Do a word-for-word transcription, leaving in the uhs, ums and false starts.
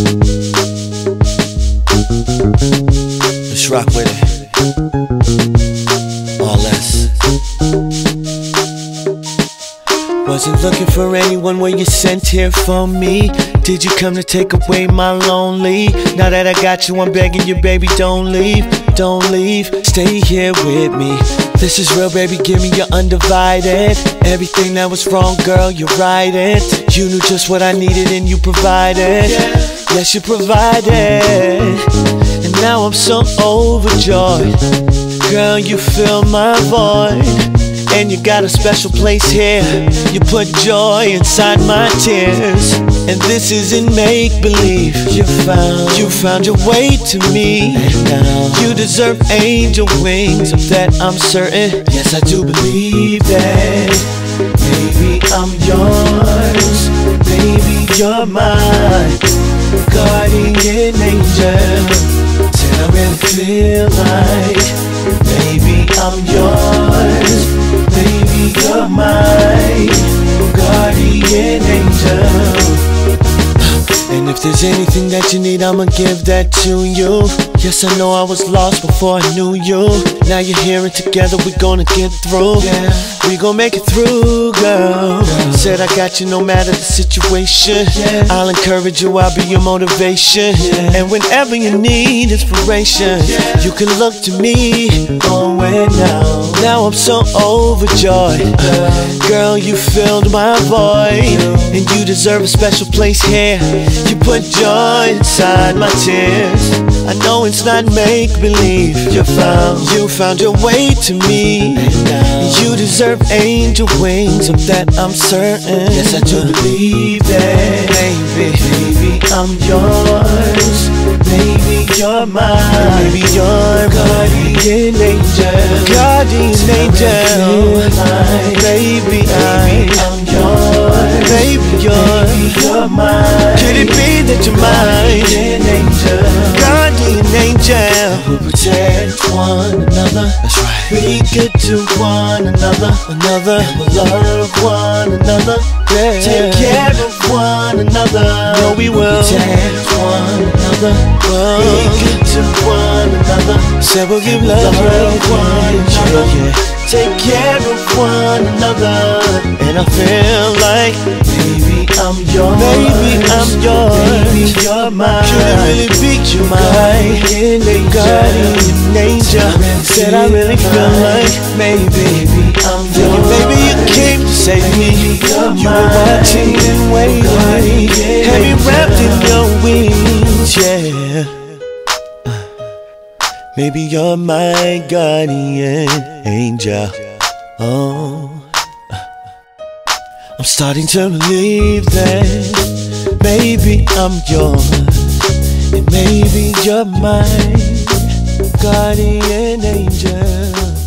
Let's rock with it. All less. Wasn't looking for anyone, were you sent here for me? Did you come to take away my lonely? Now that I got you, I'm begging you, baby, don't leave, don't leave. Stay here with me. This is real, baby, give me your undivided. Everything that was wrong, girl, you right it. You knew just what I needed and you provided. Yes, you provided. And now I'm so overjoyed. Girl, you fill my void. And you got a special place here. You put joy inside my tears. And this isn't make-believe. You found, you found your way to me. And now you deserve angel wings. Of that I'm certain. Yes, I do believe that. Baby, I'm yours. Baby, you're mine. Guardian angel. Said I really feel like, baby, I'm yours. Baby, you're my guardian angel. And if there's anything that you need, I'ma give that to you. Yes, I know I was lost before I knew you. Now you're here and together we gonna get through. Yeah. We gon' make it through, girl. girl. Said I got you no matter the situation. Yeah. I'll encourage you, I'll be your motivation. Yeah. And whenever you need inspiration, yeah, you can look to me. Oh, and now, now I'm so overjoyed. Uh, girl, you filled my void. And you deserve a special place here. You put joy inside my tears. I know it's not make-believe. You found, you found your way to me. And you deserve angel wings. Of that I'm certain. Yes, I do believe that. Baby, baby, I'm yours. Baby, you're mine. Baby, you're guardian angel. Guardian angel. Baby, I'm yours. Baby, you're, baby, you're mine. Could it be that you're mine? Guardian angel. Guardian angel. We'll protect one another. That's right. Be good to one another. Another. And we'll love one another. Yeah. Take care of one another. No, we will protect one another. Whoa. Be good to one another. Say we'll give love to one another. Yeah. Take care of one another. And I feel like, baby, I'm yours. Baby, I'm yours. Baby, you're mine. Could it really be you mine? Guardian angel. Said I really feel like, maybe, baby, I'm yours. Maybe you came to save me. You were watching and waiting. Have you wrapped in your wings? Yeah. Maybe you're my guardian angel. Oh, I'm starting to believe that maybe I'm yours, and maybe you're my guardian angel.